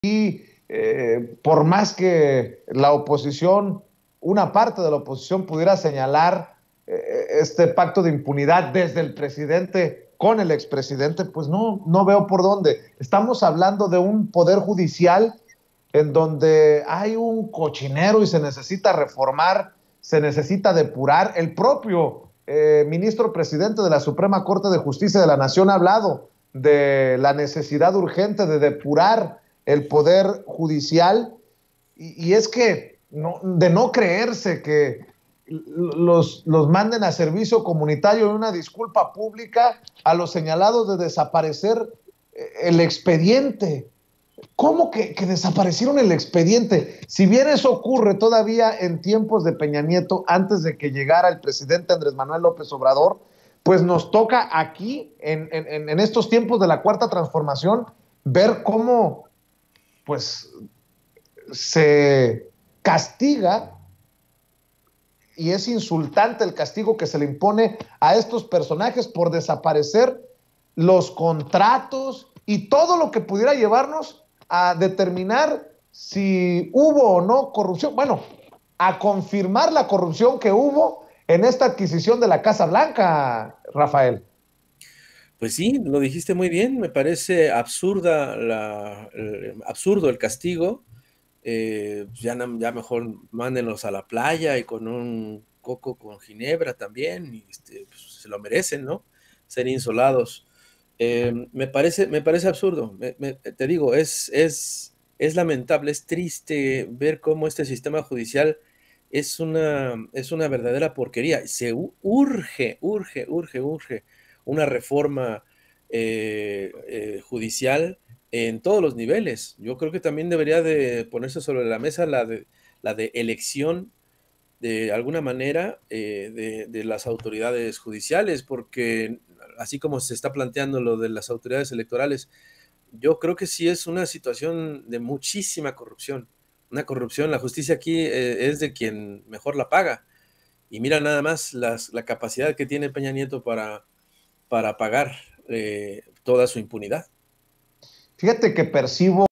Y por más que la oposición, una parte de la oposición pudiera señalar este pacto de impunidad desde el presidente con el expresidente, pues no veo por dónde. Estamos hablando de un poder judicial en donde hay un cochinero y se necesita reformar, se necesita depurar. El propio ministro presidente de la Suprema Corte de Justicia de la Nación ha hablado de la necesidad urgente de depurar el poder judicial, y es que de no creerse que los manden a servicio comunitario en una disculpa pública a los señalados de desaparecer el expediente. ¿Cómo que desaparecieron el expediente? Si bien eso ocurre todavía en tiempos de Peña Nieto, antes de que llegara el presidente Andrés Manuel López Obrador, pues nos toca aquí, en estos tiempos de la Cuarta Transformación, ver cómo pues se castiga, y es insultante el castigo que se le impone a estos personajes por desaparecer los contratos y todo lo que pudiera llevarnos a determinar si hubo o no corrupción. Bueno, a confirmar la corrupción que hubo en esta adquisición de la Casa Blanca, Rafael. Pues sí, lo dijiste muy bien, me parece absurdo el castigo. Ya mejor mándenlos a la playa y con un coco con ginebra también, y pues, se lo merecen, ¿no? Ser insolados. Me parece absurdo. Te digo, es lamentable, es triste ver cómo este sistema judicial es una verdadera porquería. Urge una reforma judicial en todos los niveles. Yo creo que también debería de ponerse sobre la mesa la de elección de alguna manera de las autoridades judiciales, porque así como se está planteando lo de las autoridades electorales, yo creo que sí es una situación de muchísima corrupción. Una corrupción, la justicia aquí es de quien mejor la paga. Y mira nada más la capacidad que tiene Peña Nieto para pagar toda su impunidad. Fíjate que percibo